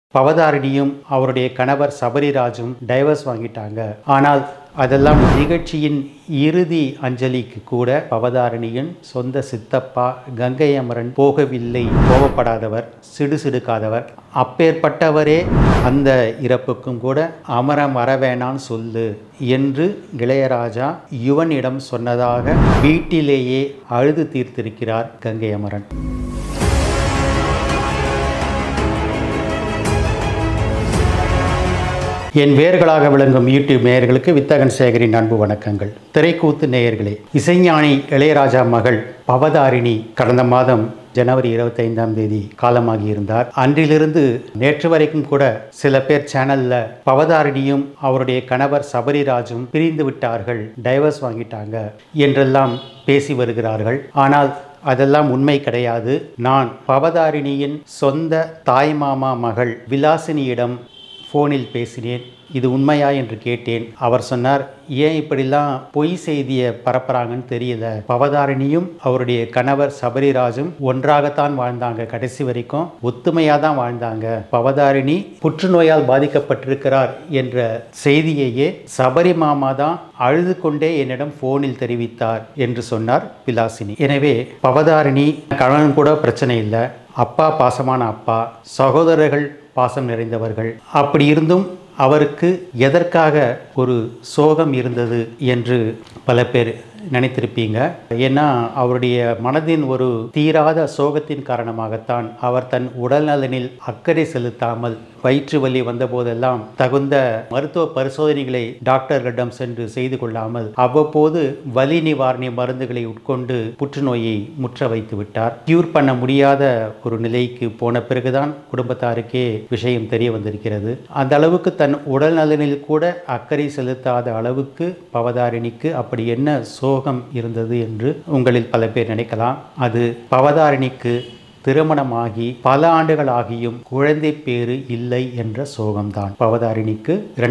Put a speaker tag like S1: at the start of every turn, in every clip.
S1: பவதாரணியும் அவருடைய கணவர் சபரிராஜும் டைவர்ஸ் வாங்கிட்டாங்க. ஆனால் அதெல்லாம் நிகழ்ச்சியின் இறுதி அஞ்சலிக்கு கூட பவதாரணியின் சொந்த சித்தப்பா கங்கை அமரன் போகவில்லை. கோபப்படாதவர், சிடுசிடுக்காதவர். அப்பேற்பட்டவரே அந்த இறப்புக்கும் கூட அமரம் வரவேணான்னு சொல்லு என்று இளையராஜா யுவனிடம் சொன்னதாக வீட்டிலேயே அழுது தீர்த்திருக்கிறார் கங்கை அமரன். என் வேர்களாக விளங்கும் யூடியூப் நேயர்களுக்கு வித்தகன் சேகரின் அன்பு வணக்கங்கள். திரைக்கூத்து நேயர்களே, இசைஞானி இளையராஜா மகள் பவதாரிணி கடந்த மாதம் ஜனவரி 25ஆம் தேதி காலமாகி இருந்தார். அன்றிலிருந்து நேற்று வரைக்கும் கூட சில பேர் சேனல்ல பவதாரிணியும் அவருடைய கணவர் சபரிராஜும் பிரிந்து விட்டார்கள், டைவர்ஸ் வாங்கிட்டாங்க என்றெல்லாம் பேசி வருகிறார்கள். ஆனால் அதெல்லாம் உண்மை கிடையாது. நான் பவதாரிணியின் சொந்த தாய்மாமா மகள் விலாசினியிடம் ஃபோனில் பேசினேன். இது உண்மையா என்று கேட்டேன். அவர் சொன்னார், ஏன் இப்படிலாம் பொய் செய்தியை பரப்புறாங்கன்னு தெரியல. பவதாரிணியும் அவருடைய கணவர் சபரிராஜும் ஒன்றாகத்தான் வாழ்ந்தாங்க. கடைசி வரைக்கும் ஒத்துமையாக தான் வாழ்ந்தாங்க. பவதாரிணி புற்றுநோயால் பாதிக்கப்பட்டிருக்கிறார் என்ற செய்தியையே சபரி மாமா தான் அழுது கொண்டே என்னிடம் ஃபோனில் தெரிவித்தார் என்று சொன்னார் விலாசினி. எனவே பவதாரிணி கணவன் கூட பிரச்சனை இல்லை. அப்பா பாசமான அப்பா, சகோதரர்கள் பாசம் நிறைந்தவர்கள். அப்படி இருந்தும் அவருக்கு எதற்காக ஒரு சோகம் இருந்தது என்று பல பேர் நினைத்திருப்பீங்க. ஏன்னா அவருடைய மனதின் ஒரு தீராத சோகத்தின் காரணமாகத்தான் அவர் தன் உடல் நலனில் அக்கறை செலுத்தாமல் வயிற்று வலி வந்த போதெல்லாம் தகுந்த மருத்துவ பரிசோதனைகளை டாக்டர்களிடம் சென்று செய்து கொள்ளாமல் அவ்வப்போது வலி நிவாரணி மருந்துகளை உட்கொண்டு புற்றுநோயை முற்ற வைத்து விட்டார். கியூர் பண்ண முடியாத ஒரு நிலைக்கு போன பிறகுதான் குடும்பத்தாருக்கே விஷயம் தெரிய வந்திருக்கிறது. அந்த அளவுக்கு தன் உடல் நலனில் கூட அக்கறை செலுத்தாத அளவுக்கு பவதாரிணிக்கு அப்படி என்ன சோகம் இருந்தது என்று உங்களில் பல பேர் நினைக்கலாம். அது பவதாரிணிக்கு திருமணமாகி பல ஆண்டுகள் ஆகியும் குழந்தை பேறு இல்லை என்ற சோகம்தான். பவதாரிணிக்கு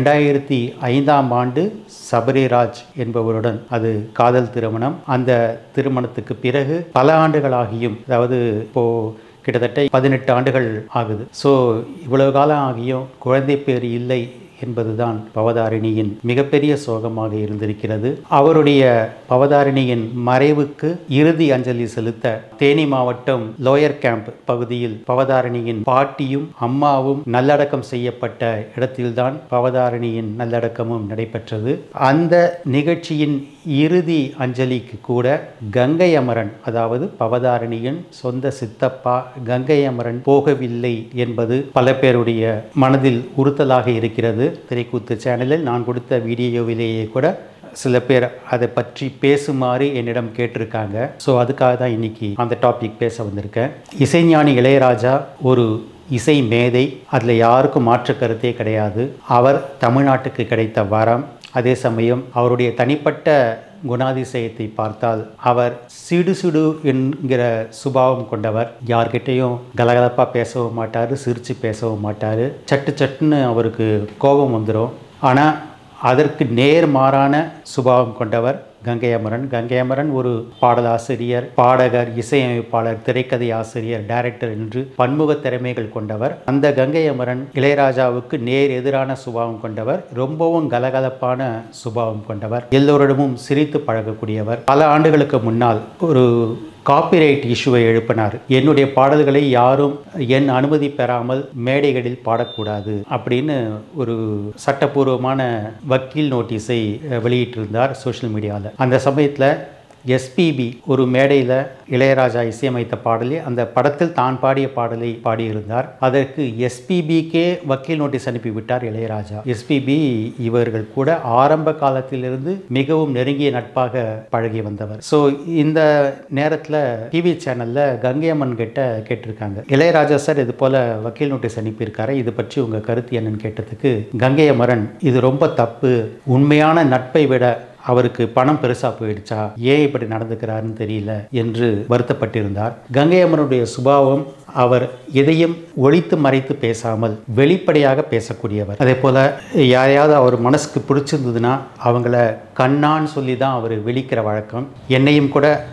S1: 2005ஆம் ஆண்டு சபரிராஜ் என்பவருடன் அது காதல் திருமணம். அந்த திருமணத்துக்கு பிறகு பல ஆண்டுகள் ஆகியும், அதாவது இப்போ கிட்டத்தட்ட 18 ஆண்டுகள் ஆகுது. ஸோ இவ்வளவு காலம் ஆகியும் குழந்தை பேறு இல்லை என்பதுதான் பவதாரிணியின் மிகப்பெரிய சோகமாக இருந்திருக்கிறது. அவருடைய பவதாரிணியின் மறைவுக்கு இறுதி அஞ்சலி செலுத்த தேனி மாவட்டம் லோயர் கேம்ப் பகுதியில் பவதாரிணியின் பாட்டியும் அம்மாவும் நல்லடக்கம் செய்யப்பட்ட இடத்தில்தான் பவதாரிணியின் நல்லடக்கமும் நடைபெற்றது. அந்த நிகழ்ச்சியின் இறுதி அஞ்சலிக்கு கூட கங்கை அமரன், அதாவது பவதாரிணியின் சொந்த சித்தப்பா கங்கை அமரன் போகவில்லை என்பது பல பேருடைய மனதில் உறுத்தலாக இருக்கிறது. திரைக்கூத்து சேனலில் நான் கொடுத்த வீடியோவிலேயே கூட சில பேர் அதை பற்றி பேசுமாறு என்னிடம் கேட்டிருக்காங்க. ஸோ அதுக்காக தான் இன்னைக்கு அந்த டாபிக் பேச வந்திருக்கேன். இசைஞானி இளையராஜா ஒரு இசை மேதை, அதில் யாருக்கும் மாற்று கருத்தே கிடையாது. அவர் தமிழ்நாட்டுக்கு கிடைத்த வரம். அதே சமயம் அவருடைய தனிப்பட்ட குணாதிசயத்தை பார்த்தால் அவர் சிடு என்கிற சுபாவம் கொண்டவர். யார்கிட்டையும் கலகலப்பாக பேசவும் மாட்டார், சிரித்து பேசவும் மாட்டார். சட்டுன்னு அவருக்கு கோபம் வந்துடும். ஆனால் அதற்கு நேர்மாறான சுபாவம் கொண்டவர் கங்கை அமரன். கங்கை அமரன் ஒரு பாடலாசிரியர், பாடகர், இசையமைப்பாளர், திரைக்கதை ஆசிரியர், டைரக்டர் என்று பன்முக திறமைகள் கொண்டவர். அந்த கங்கை அமரன் இளையராஜாவுக்கு நேர் எதிரான சுபாவம் கொண்டவர். ரொம்பவும் கலகலப்பான சுபாவம் கொண்டவர். எல்லோரிடமும் சிரித்து பழகக்கூடியவர். பல ஆண்டுகளுக்கு முன்னால் ஒரு காப்பிரைட் இஷ்யூவை எழுப்பினார். என்னுடைய பாடல்களை யாரும் என் அனுமதி பெறாமல் மேடைகளில் பாடக்கூடாது அப்படின்னு ஒரு சட்டப்பூர்வமான வக்கீல் நோட்டீஸை வெளியிட்டிருந்தார் சோஷியல் மீடியாவில். அந்த சமயத்தில் எஸ்பிபி ஒரு மேடையில் இளையராஜா இசையமைத்த பாடலை, அந்த படத்தில் தான் பாடிய பாடலை பாடியிருந்தார். அதற்கு எஸ்பிபிக்கே வக்கீல் நோட்டீஸ் அனுப்பிவிட்டார் இளையராஜா. எஸ்பிபி இவர்கள் கூட ஆரம்ப காலத்திலிருந்து மிகவும் நெருங்கிய நட்பாக பழகி வந்தவர். ஸோ இந்த நேரத்தில் டிவி சேனலில் கங்கை அம்மன் கிட்ட கேட்டிருக்காங்க, இளையராஜா சார் இது போல் வக்கீல் நோட்டீஸ் அனுப்பியிருக்காரு, இது பற்றி உங்கள் கருத்து என்னன்னு கேட்டதுக்கு கங்கை அமரன், இது ரொம்ப தப்பு, உண்மையான நட்பை விட அவருக்கு பணம் பெருசா போயிடுச்சா, ஏன் இப்படி நடந்துக்கிறாருன்னு தெரியல என்று வருத்தப்பட்டிருந்தார். கங்கை அமரனுடைய சுபாவம், அவர் எதையும் ஒளித்து மறைத்து பேசாமல் வெளிப்படையாக பேசக்கூடியவர். அதே போல யாரையாவது அவர் மனசுக்கு பிடிச்சிருந்ததுன்னா அவங்கள கண்ணான்னு சொல்லி தான் அவர் வெளிக்கிற வழக்கம். என்னையும் கூட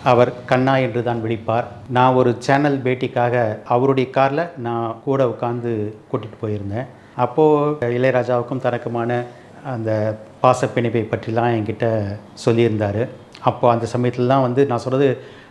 S1: அவர் கண்ணா என்று தான் விழிப்பார். நான் ஒரு சேனல் பேட்டிக்காக அவருடைய காரில் நான் கூட உட்காந்து கூட்டிகிட்டு போயிருந்தேன். அப்போது இளையராஜாவுக்கும் தனக்குமான அந்த பாசப்பிணைப்பை பற்றிலாம் என்கிட்ட சொல்லியிருந்தார். அப்போது அந்த சமயத்தில் வந்து நான் சொல்கிறது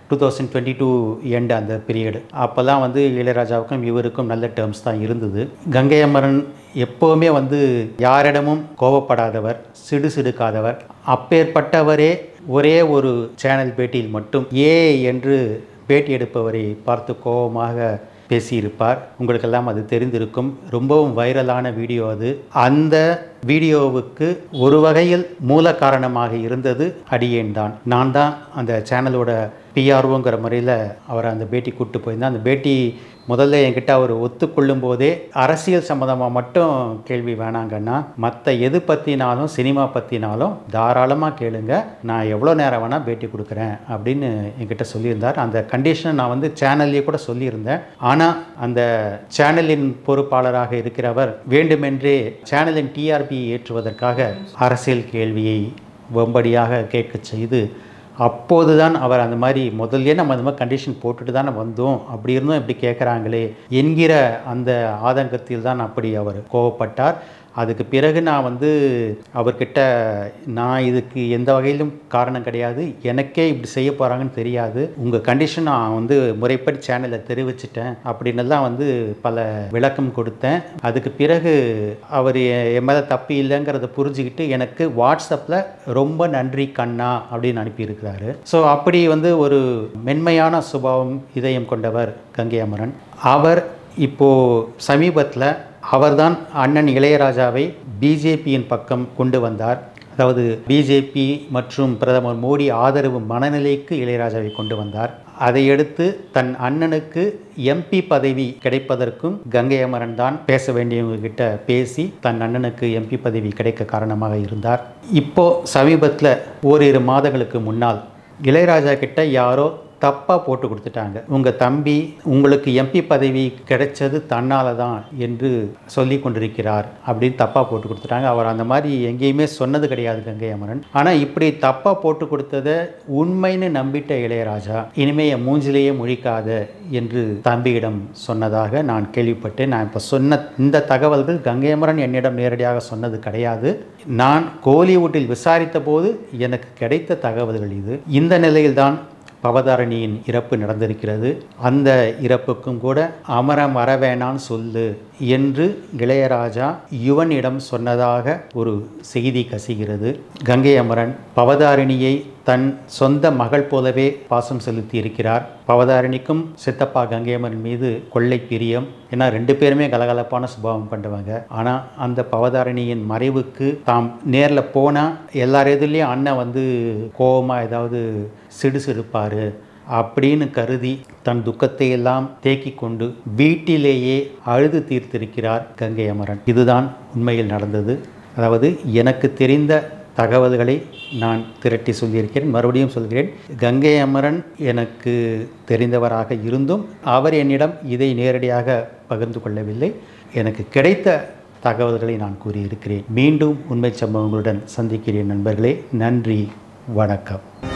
S1: 2022 எண்டு அந்த பீரியடு. அப்போல்லாம் வந்து இளையராஜாவுக்கும் இவருக்கும் நல்ல டேர்ம்ஸ் தான் இருந்தது. கங்கை அமரன் எப்போவுமே வந்து யாரிடமும் கோபப்படாதவர், சிடுசிடுக்காதவர். அப்பேற்பட்டவரே ஒரே ஒரு சேனல் பேட்டியில் மட்டும் என்று பேட்டி எடுப்பவரை பார்த்து கோபமாக பேசியிருப்பார். உங்களுக்கெல்லாம் அது தெரிந்திருக்கும். ரொம்பவும் வைரலான வீடியோ அது. அந்த வீடியோவுக்கு ஒரு வகையில் மூல காரணமாக இருந்தது அடியேன் தான். நான் தான் அந்த சேனலோட பிஆர்ஓங்கிற முறையில் அவரை அந்த பேட்டி கூப்பிட்டு போயிருந்தேன். அந்த பேட்டி முதல்ல என்கிட்ட அவர் ஒத்துக்கொள்ளும் போதே அரசியல் சம்மந்தமாக மட்டும் கேள்வி வேணாங்கன்னா, மற்ற எது பற்றினாலும் சினிமா பற்றினாலும் தாராளமாக கேளுங்க, நான் எவ்வளோ நேரம் வேணால் பேட்டி கொடுக்குறேன் அப்படின்னு என்கிட்ட சொல்லியிருந்தார். அந்த கண்டிஷனை நான் வந்து சேனல்லையே கூட சொல்லியிருந்தேன். ஆனால் அந்த சேனலின் பொறுப்பாளராக இருக்கிறவர் வேண்டுமென்றே சேனலின் டிஆர்பி ஏற்றுவதற்காக அரசியல் கேள்வியை வம்படியாக கேட்க செய்து, அப்போது தான் அவர் அந்த மாதிரி முதல்ல நம்ம அந்த மாதிரி கண்டிஷன் போட்டுட்டு தானே வந்தோம், அப்படி இருந்தும் இப்படி கேட்குறாங்களே என்கிற அந்த ஆதங்கத்தில் தான் அப்படி அவர் கோவப்பட்டார். அதுக்கு பிறகு நான் வந்து அவர்கிட்ட நான் இதுக்கு எந்த வகையிலும் காரணம் கிடையாது, எனக்கே இப்படி செய்ய போகிறாங்கன்னு தெரியாது, உங்கள் கண்டிஷன் நான் வந்து முறைப்படி சேனலில் தெரிவிச்சிட்டேன் அப்படின்னெல்லாம் வந்து பல விளக்கம் கொடுத்தேன். அதுக்கு பிறகு அவர் என் மேலே தப்பு இல்லைங்கிறத புரிஞ்சுக்கிட்டு எனக்கு வாட்ஸ்அப்பில் ரொம்ப நன்றி கண்ணா அப்படின்னு அனுப்பியிருக்கிறாரு. ஸோ அப்படி வந்து ஒரு மென்மையான சுபாவம் இதயம் கொண்டவர் கங்கை அமரன். அவர் இப்போது சமீபத்தில் அவர்தான் அண்ணன் இளையராஜாவை பிஜேபியின் பக்கம் கொண்டு வந்தார். அதாவது பிஜேபி மற்றும் பிரதமர் மோடி ஆதரவு மனநிலைக்கு இளையராஜாவை கொண்டு வந்தார். அதையடுத்து தன் அண்ணனுக்கு எம்பி பதவி கிடைப்பதற்கும் கங்கை அமரன் தான் பேச வேண்டியவங்க கிட்ட பேசி தன் அண்ணனுக்கு எம்பி பதவி கிடைக்க காரணமாக இருந்தார். இப்போ சமீபத்தில் ஓரிரு மாதங்களுக்கு முன்னால் இளையராஜா கிட்ட யாரோ தப்பாக போட்டு கொடுத்துட்டாங்க, உங்கள் தம்பி உங்களுக்கு எம்பி பதவி கிடைச்சது தன்னால் தான் என்று சொல்லி கொண்டிருக்கிறார் அப்படின்னு தப்பாக போட்டு கொடுத்துட்டாங்க. அவர் அந்த மாதிரி எங்கேயுமே சொன்னது கிடையாது கங்கை அமரன். ஆனால் இப்படி தப்பாக போட்டு கொடுத்ததை உண்மைன்னு நம்பிட்ட இளையராஜா இனிமே என் மூஞ்சிலேயே முழிக்காத என்று தம்பியிடம் சொன்னதாக நான் கேள்விப்பட்டேன். நான் இப்போ சொன்ன இந்த தகவல்கள் கங்கை அமரன் என்னிடம் நேரடியாக சொன்னது கிடையாது. நான் கோலிவுட்டில் விசாரித்த போது எனக்கு கிடைத்த தகவல்கள் இது. இந்த நிலையில்தான் பவதாரணியின் இறப்பு நடந்திருக்கிறது. அந்த இறப்புக்கும் கூட அமரம் வரவேணான்னு சொல்லு என்று இளையராஜா யுவனிடம் சொன்னதாக ஒரு செய்தி கசிகிறது. கங்கை அமரன் பவதாரணியை தன் சொந்த மகள் போலவே பாசம் செலுத்தி இருக்கிறார். பவதாரணிக்கும் சித்தப்பா கங்கை அமரன் மீது கொள்ளை பிரியம். ஏன்னா 2 பேருமே கலகலப்பான சுபாவம் பண்ணுவாங்க. ஆனால் அந்த பவதாரணியின் மறைவுக்கு தாம் நேரில் போனால் எல்லார் எதுலேயும் அண்ணன் வந்து கோபமாக ஏதாவது சிடுசிடுப்பார் அப்படின்னு கருதி தன் துக்கத்தை எல்லாம் தேக்கி கொண்டு வீட்டிலேயே அழுது தீர்த்திருக்கிறார் கங்கை அமரன். இதுதான் உண்மையில் நடந்தது. அதாவது எனக்கு தெரிந்த தகவல்களை நான் திரட்டி சொல்லியிருக்கிறேன். மறுபடியும் சொல்கிறேன், கங்கை அமரன் எனக்கு தெரிந்தவராக இருந்தும் அவர் என்னிடம் இதை நேரடியாக பகிர்ந்து கொள்ளவில்லை. எனக்கு கிடைத்த தகவல்களை நான் கூறியிருக்கிறேன். மீண்டும் உண்மை சம்பவங்களுடன் சந்திக்கிறேன் நண்பர்களே. நன்றி, வணக்கம்.